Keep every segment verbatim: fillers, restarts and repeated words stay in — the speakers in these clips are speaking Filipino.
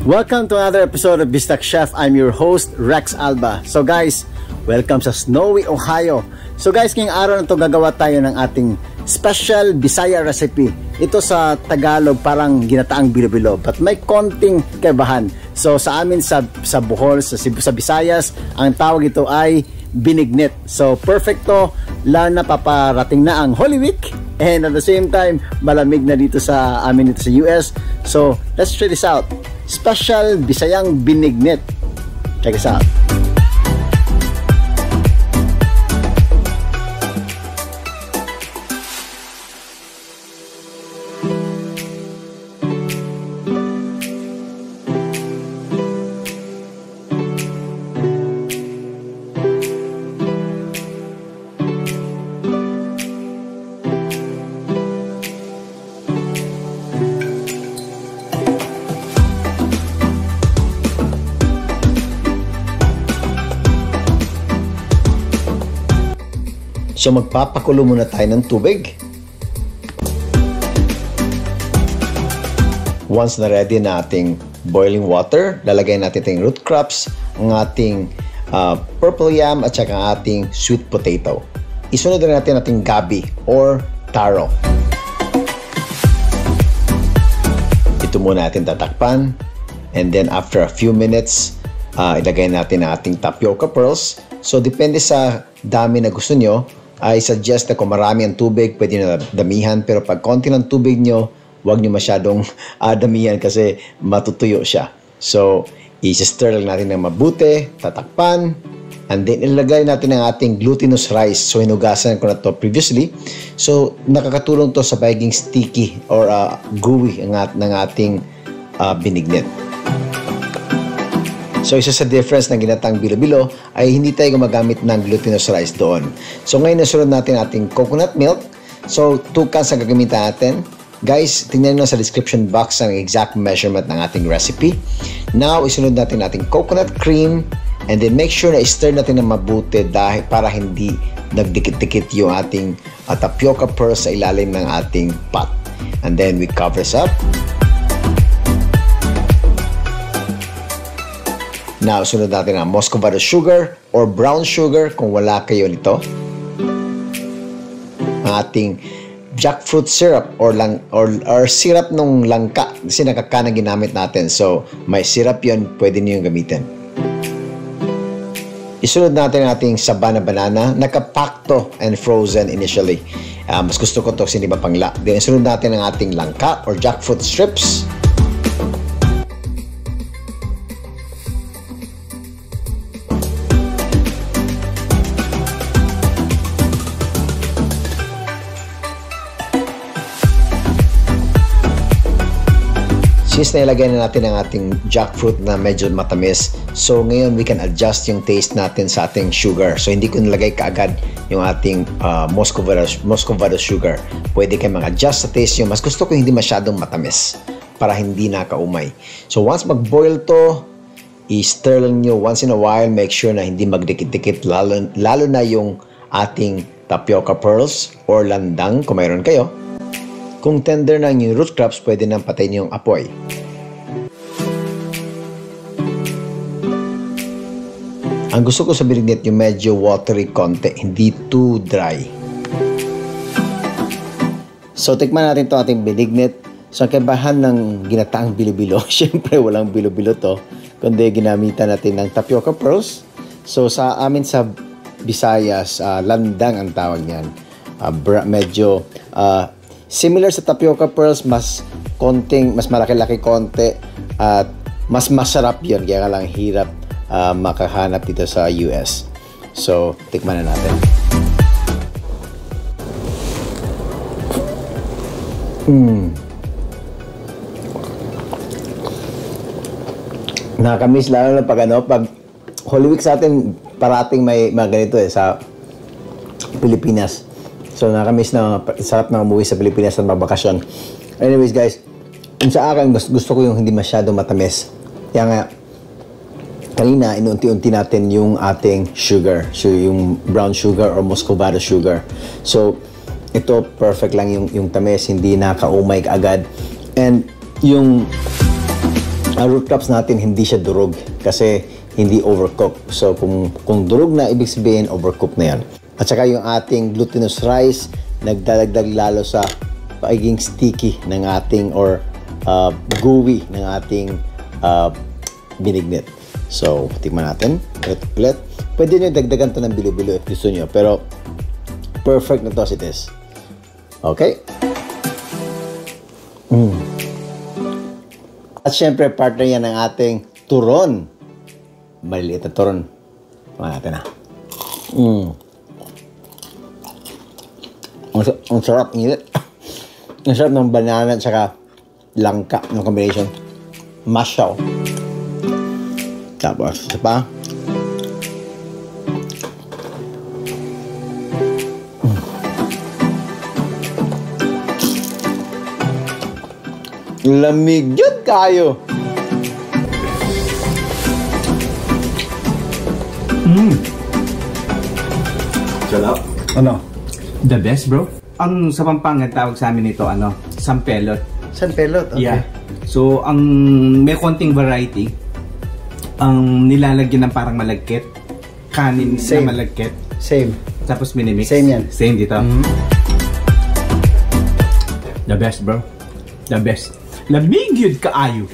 Welcome to another episode of Bistak Chef. I'm your host, Rex Alba. So guys, welcome sa snowy Ohio. So guys, ngayong araw na ito gagawa tayo ng ating special Bisaya recipe. Ito sa Tagalog parang ginataang bilo-bilo, but may konting kaibahan. So sa amin sa, sa Bohol, sa, sa Visayas, ang tawag ito ay binignit. So perfect to, lalo na paparating na ang Holy Week. And at the same time, malamig na dito sa amin dito sa U S. So let's try this out. Special Bisayang binignit. Check this out. So magpapakulo muna tayo ng tubig. Once na ready na ating boiling water, lalagay natin ating root crops, ang ating uh, purple yam at saka ang ating sweet potato. Isunod na natin ating gabi or taro. Ito muna natin tatakpan, and then after a few minutes, uh, ilagay natin ang ating tapioca pearls. So depende sa dami na gusto nyo. I suggest na kung marami ang tubig, pwede na damihan. Pero pag konti ng tubig nyo, huwag nyo masyadong uh, damihan kasi matutuyo siya. So, i-stir lang natin ng mabuti, tatakpan, and then ilagay natin ang ating glutinous rice. So, hinugasan ko na to previously. So, nakakatulong to sa pagiging sticky or uh, gooey ng, at, ng ating uh, binignit. So, isa sa difference ng ginatang bilo-bilo ay hindi tayo gumagamit ng glutinous rice doon. So, ngayon nasunod natin ating coconut milk. So, two cans ang gagamitan natin. Guys, tingnan nyo sa description box ang exact measurement ng ating recipe. Now, isunod natin ating coconut cream. And then, make sure na i-stir natin na mabuti dahil para hindi nagdikit-dikit yung ating uh, tapioca pearls sa ilalim ng ating pot. And then, we cover this up. Now, sunod natin ang muscovado sugar or brown sugar kung wala kayo nito. Ang ating jackfruit syrup or lang or, or syrup nung langka kasi nakakana ginamit natin. So, may syrup yun, pwede niyo yung gamitin. Isunod natin ang ating sabana banana. Nakapakto and frozen initially. Uh, mas gusto ko ito kasi hindi mapangla. Then, isunod natin ang ating langka or jackfruit strips. Since nailagay na natin ang ating jackfruit na medyo matamis, so ngayon we can adjust yung taste natin sa ating sugar. So hindi ko nilagay kaagad yung ating uh, muscovado, muscovado sugar. Pwede kayo mag-adjust sa taste nyo. Mas gusto ko hindi masyadong matamis para hindi nakaumay. So once mag-boil to, i-stir lang nyo once in a while. Make sure na hindi magdikit-dikit, lalo, lalo na yung ating tapioca pearls or landang kung mayroon kayo. Kung tender na yung root crops, pwede nang patayin yung apoy. Ang gusto ko sa binignit yung medyo watery konti, hindi too dry. So, tikman natin ito ating binignit. So, ang kaibahan ng ginataang bilo-bilo, syempre walang bilo-bilo to, kundi ginamitan natin ng tapioca pearls. So, sa amin sa Visayas, uh, landang ang tawag niyan. Uh, medyo... Uh, Similar sa tapioca pearls, mas konting, mas malaki-laki konti at mas masarap yun. Kaya lang hirap uh, makahanap dito sa U S. So, tikman na natin. Mm. Nakakamiss lalo na pag ano, pag Holy Week sa atin, parating may mga ganito eh sa Pilipinas. So, nakamiss na sarap na umuwi sa Pilipinas at magbakasyon. Anyways, guys, kung sa akin, gusto ko yung hindi masyadong matamis. Kaya nga, kanina, inunti-unti natin yung ating sugar. So, yung brown sugar or muscovado sugar. So, ito, perfect lang yung, yung tamis. Hindi nakaumay agad. And, yung ang root crops natin hindi siya durog kasi hindi overcooked. So kung, kung durog na, ibig sabihin overcooked na yan. At saka yung ating glutinous rice, nagdadagdag lalo sa pagiging sticky ng ating or uh, gooey ng ating uh, binignit. So, tikman natin. Ulit-ulit. Pwede nyo dagdagan to ng bilo-bilo if gusto nyo. Pero, perfect na to as it is. Okay? Mm. At syempre, partner yan ng ating turon. Maliliit na turon. Tikman natin na. Mm. Ang, ang sarap. Ang sarap ng banana at saka langka ng combination. Mash siya. Tapos, isa pa. Mm. Lamig yun kayo. Mm. Sarap. Ano? The best, bro. Ang sa Pampanga tawag sa amin ito, ano, sampelot. Sampelot? Okay. Yeah. So, ang may konting variety. Ang nilalagyan ng parang malagkit. Kanin Same. na malagkit. Same. Tapos minimix. Same yan. Same dito. Mm-hmm. The best, bro. The best. Lamig yun kaayo.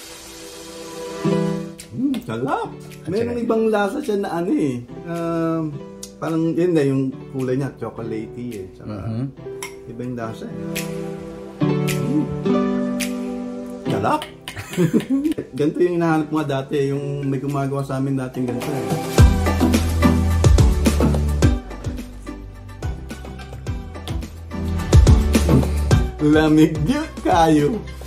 Mm, sarap. Mayroong ibang lasa siya na ano eh. Um, parang yun na yung kulay niya, chocolatey eh. Saka, mm-hmm. Iba yung lasa eh. Mm. Sarap. Ganito yung hinahanap mo dati, yung may gumagawa sa amin dating ganito eh. Lamig yun kayo.